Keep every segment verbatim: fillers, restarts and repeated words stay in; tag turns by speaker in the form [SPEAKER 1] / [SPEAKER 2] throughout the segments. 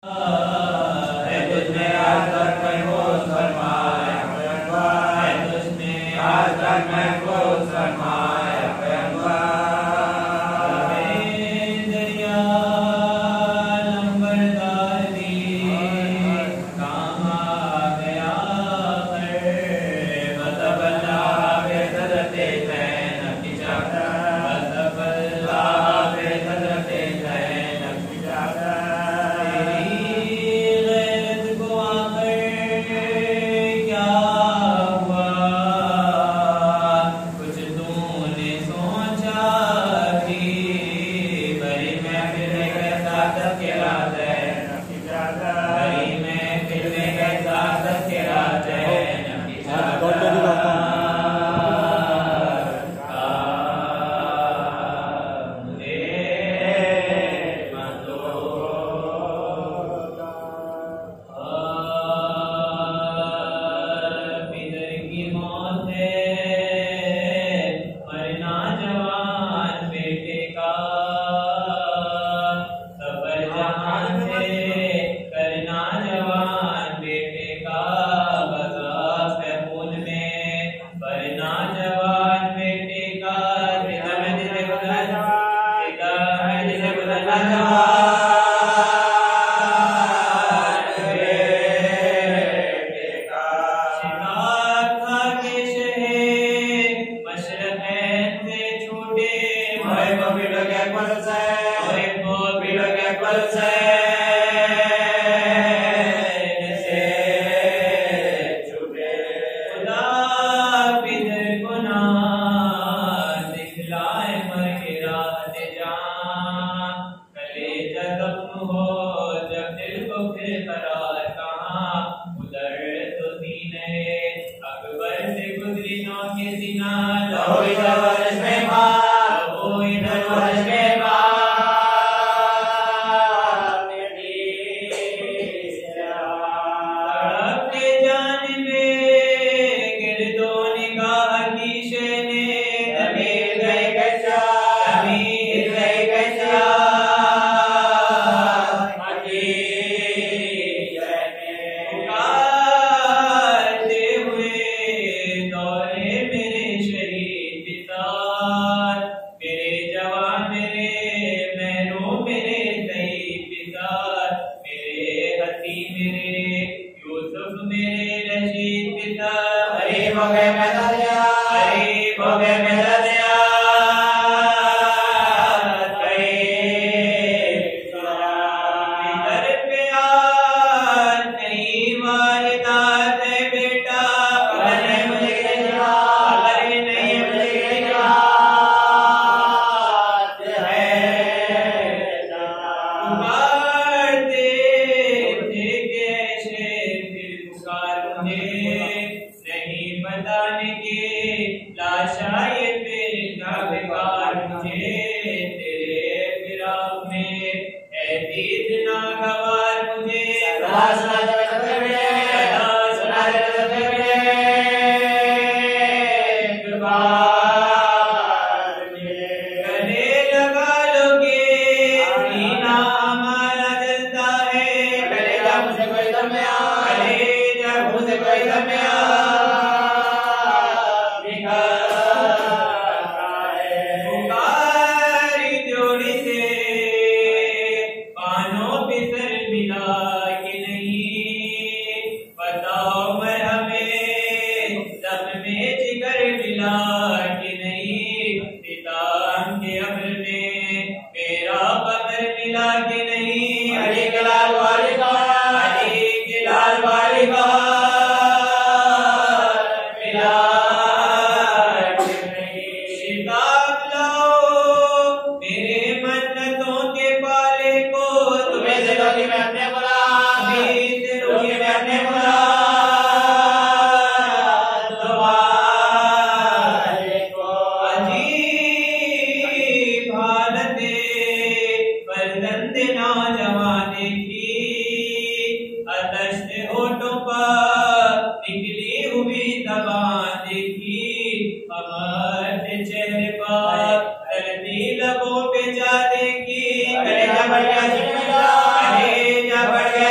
[SPEAKER 1] लबों पे जा देखी, कलेजा बढ़ गया, कलेजा बढ़ गया।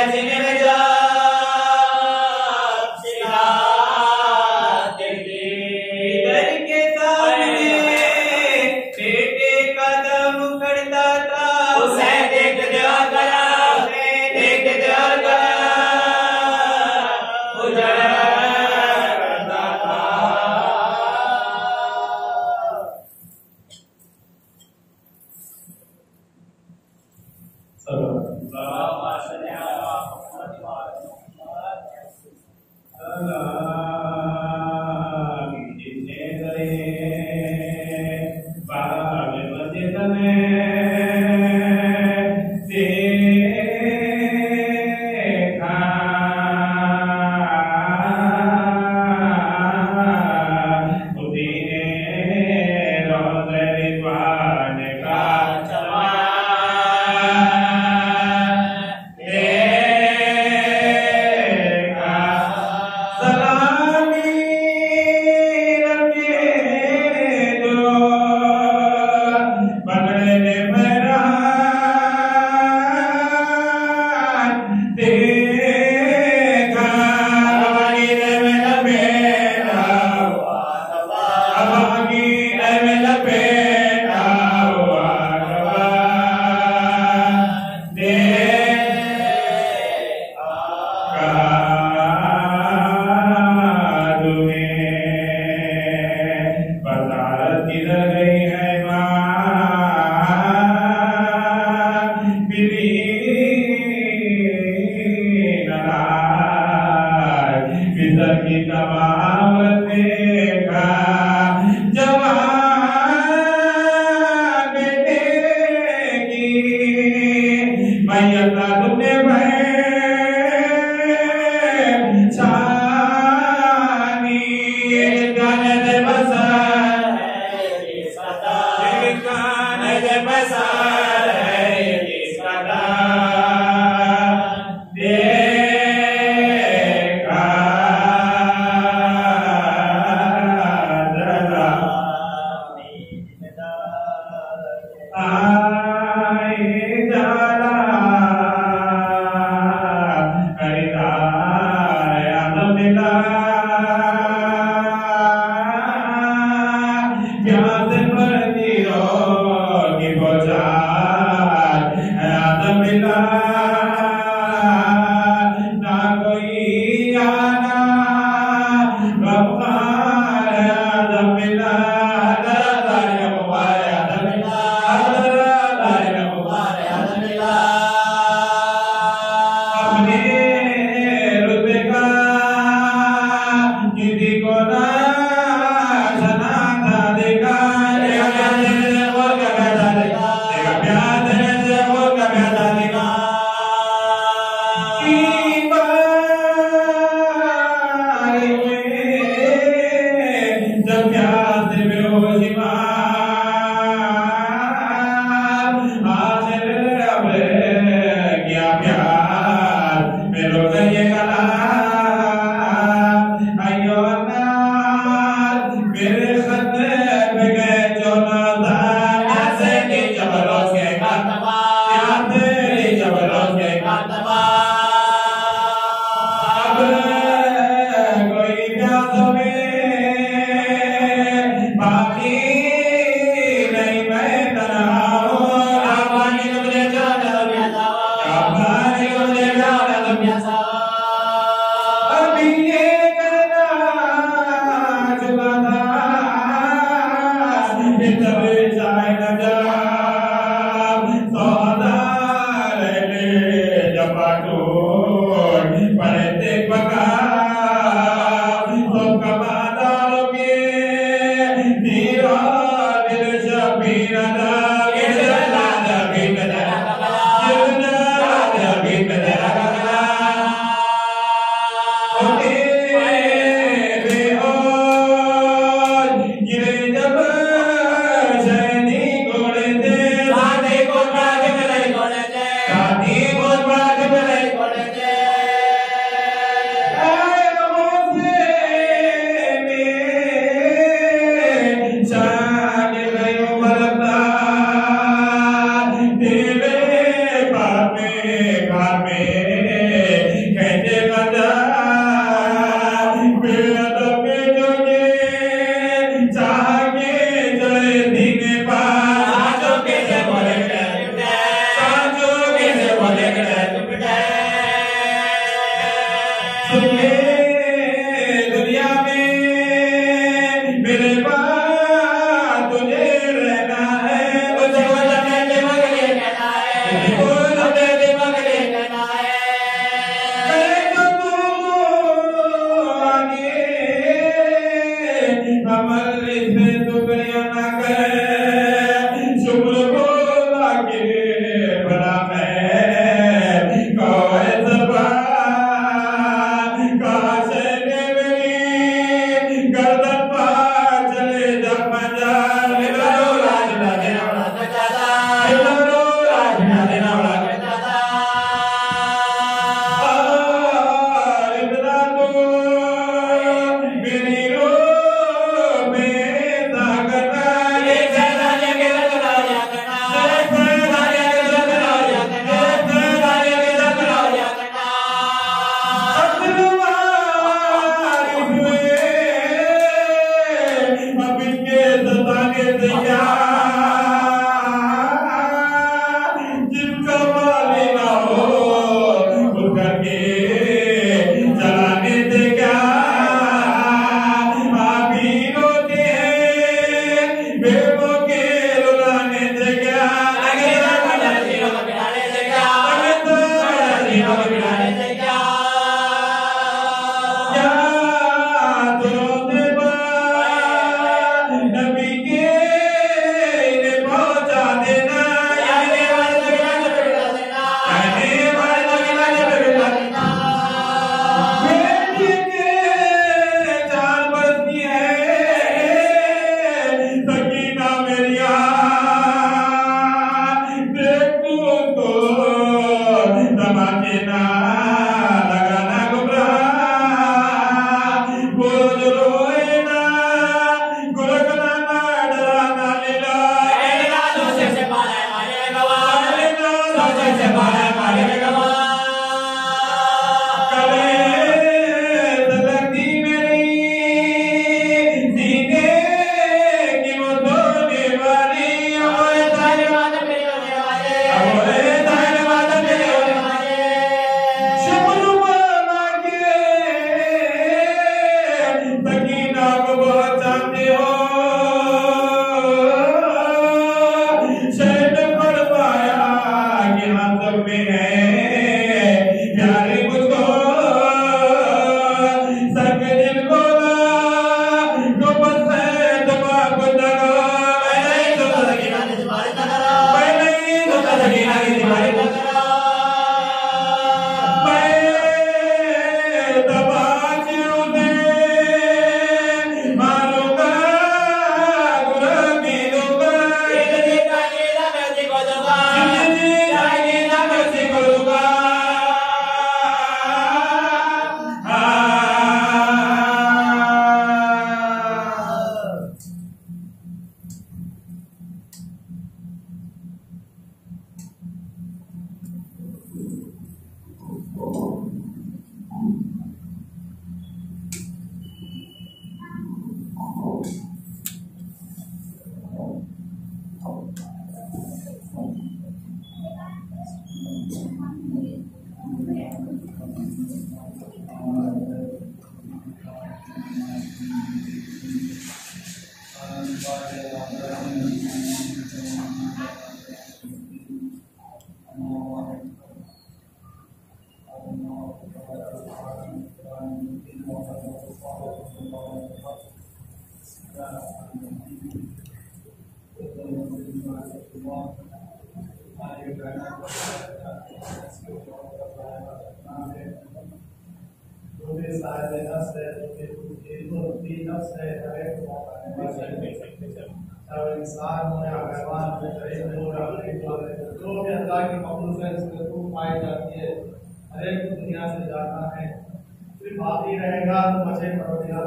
[SPEAKER 1] इंसान हो या मेहमान हो, जो भी अल्लाह की मखलूक है उसमें रूह पाई जाती है, हर एक को दुनिया से जाना है, फिर बाकी रहेगा तो बचे परवरदिगार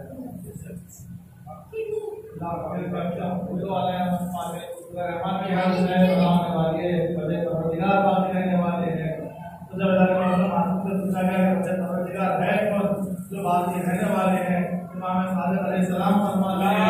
[SPEAKER 1] बाकी रहने वाले हैं। तो जब पूछा गया बचे परवरदिगार है कौन, जो बाकी रहने वाले हैं, इमाम सादिक अलैहिस्सलाम फरमाते हैं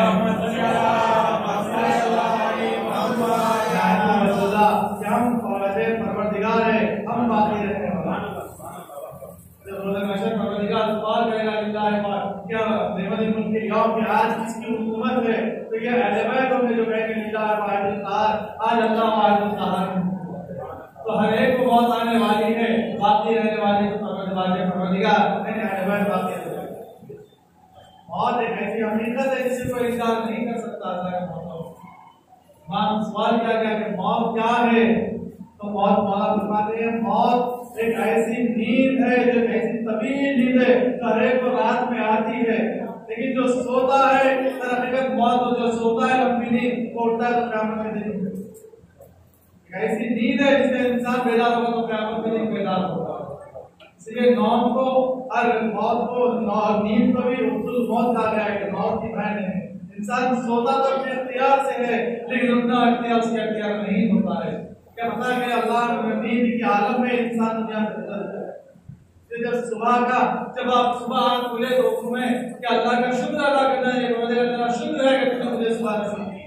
[SPEAKER 1] हम परवरदिगार है, हम बाकी रहने वाले। जब रोज़ महशर परवरदिगार सवाल करेगा अल्लाह पाक क्या नेमत मुल्क के यौम में आज किसकी हुकूमत है, तो ये अहले बैत होंगे जो कहेंगे लिल्लाह वाहिदुल क़हार, आज अल्लाह वाहिदुल क़हार। तो हर एक को मौत आने वाली है, बाकी रहने वाले तो परवरदिगार नहीं, अहले बैत बाकी रहने वाले। मौत एक ऐसी हकीकत है जिसे कोई इंकार नहीं कर सकता। सवाल किया गया कि मौत क्या है, तो मौत मौला फरमाते हैं मौत एक ऐसी नींद है जो ऐसी तवील नींद है जो हर एक को रात में आती है, लेकिन जो सोता है दरअसल मौत जो सोता है लंबी नींद वो उठता है तो क़यामत के दिन ऐसी नींद है जिससे इंसान बेदार होगा तो क़यामत के दिन बेदार होगा। इसलिए नौम को और मौत को नींद को भी उर्दू मौत कहा गया है, मौत की बहन है। इंसान सोता तो अपने इख्तियार से है, लेकिन उतना इख्तियार उसके इख्तियार नहीं होता है। क्या पता है कि अल्लाह नींद की आलम में इंसान दुनिया से गुजरता है। जब सुबह का जब आप सुबह आँख खुले तो में कि अल्लाह का शुक्र अदा करना है, तेरा शुक्र है कि तूने मुझे सुबह नसीब की।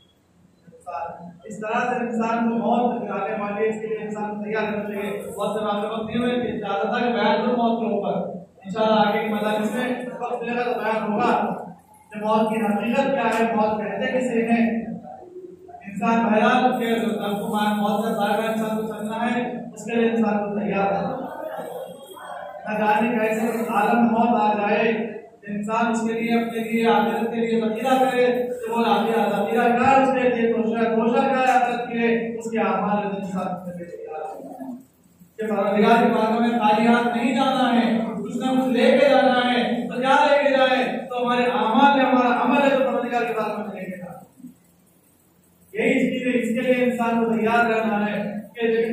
[SPEAKER 1] इस तरह से इंसान को मौत आने वाली है, इसके लिए इंसान को तैयार रहना चाहिए। बहुत से आपके वक्त नहीं हुए कि चाहता था कि बयान करूं मौत के ऊपर, इंशाल्लाह आगे की मजालिस में वक्त मिलेगा तो बयान होगा कि मौत की हकीकत क्या है, मौत कहते किसे हैं। इंसान बहरहाल के को मौत से बाहर इंसान को चलना है, उसके लिए इंसान को तैयार रहना। न जाने कैसे आलम मौत आ जाए, इंसान उसके लिए अपने लिए आखिरत के लिए वसीला करे तो वो आखिरत वसीला का उसके लिए तोशा तोशा का आखिरत के लिए उसके आमाल इंसान के लिए तैयार है कि परवरदिगार के बारे में खाली हाथ नहीं जाना है, कुछ ना कुछ लेके जाना है। तो क्या लेके जाए, तो हमारे आमाल है, हमारा अमल है जो परवरदिगार के बारे में लेके जाना। यही चीज है, इसके लिए इंसान को तैयार रहना है कि जब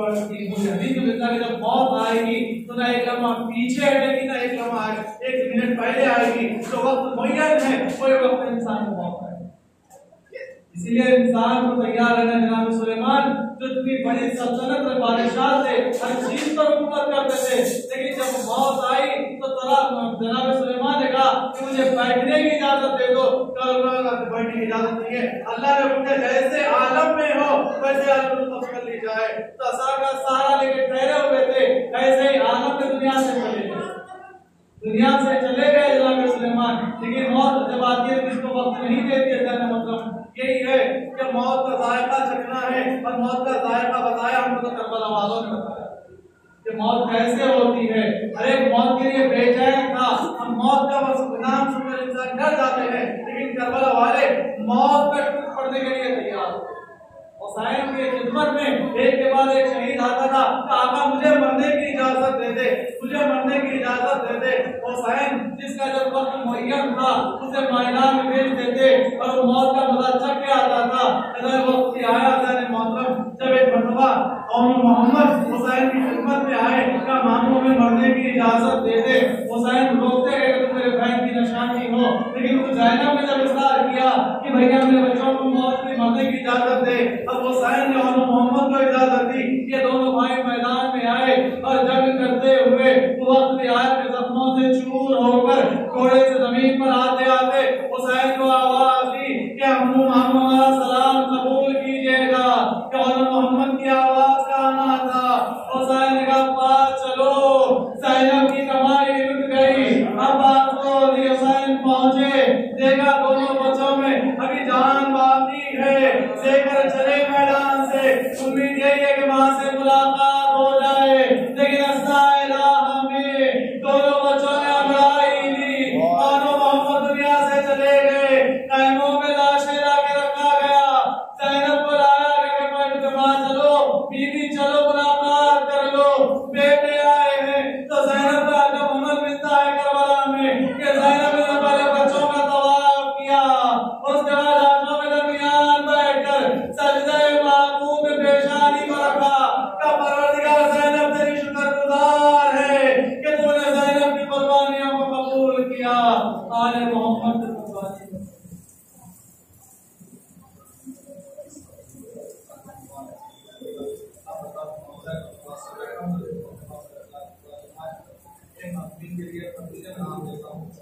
[SPEAKER 1] जब मौत आएगी तो ना एक लम्हा पीछे हटेगी ना एक लम्हा एक मिनट पहले आएगी, तो वक्त मुय्यन है, कोई वक्त इंसान को मौत आएगी। इसीलिए इंसान को तैयार रहना। जनाब सुलेमान जो इतनी बड़ी सल्तनत में बादशाह थे, हर चीज पर हुकूमत करते थे, लेकिन जब मौत आई तो जनाब सुलेमान ने कहा कि मुझे बैठने की इजाजत दे दो। बैठने की इजाजत नहीं है, अल्लाह ने मुझे जैसे आलम में हो वैसे आलम कर ली जाए। तो असा का सहारा लेके ठहरे हुए थे, ऐसे ही आलम में दुनिया से चले गए, दुनिया से चले गए जनाब सुलेमान। लेकिन मौत जब आती है किसको वक्त नहीं देती है, कहने मतलब यही है कि मौत का जायका चखना है, और मौत का जायका बताया हमको तो करबला वालों ने बताया कि मौत कैसे होती है। हर एक मौत के लिए बेचैन था, हम मौत का बस नाम सुनकर इंसान डर जाते हैं, लेकिन करबला वाले मौत पर टूट पड़ने के लिए तैयार। हुसैन की खिदमत में एक के बाद एक शहीद आता था, आका मुझे मरने की इजाजत दे दे, मुझे मरने की इजाजत दे दे। हुसैन जिसका जब वक्त मुय्यन था उसे मैदान में भेज देते और वो मौत का मजा चख के आता था। वक्त की आया मोहतरम जब एक मरतबा और मोहम्मद हुसैन की खिदमत में आए, क्या मामू में मरने की इजाजत दे दे। हुसैन रोकते गए कि मेरे बहन की निशानी हो, लेकिन उस ज़ैनब ने जब इस्रार किया कि भैया मेरे बच्चों को मौत में मरने की इजाजत दे, अब हुसैन ने और मोहम्मद को इजाजत दी। ये दोनों भाई मैदान में आए और जंग करते हुए वक्त में आए के जख्मों से चूर होकर घोड़े से जमीन पर आते आते हुसैन को आवाज दी कि अम्मू हमारा सलाम कबूल कीजिएगा। क्या मोहम्मद की आवाज का आना था। हुसैन ने कहा पास चलो, ज़ैनब की कमाई रुक गई। अब बात को हुसैन पहुंचे, देखा दोनों बच्चों में अभी जान बाकी है, लेकर चले मैदान से। उम्मीद यही है कि वहां से मुलाकात हो जाए, लेकिन दोनों बच्चों ने लड़ाई ली। दोनों अपनी के लिए पति का नाम देता हूँ।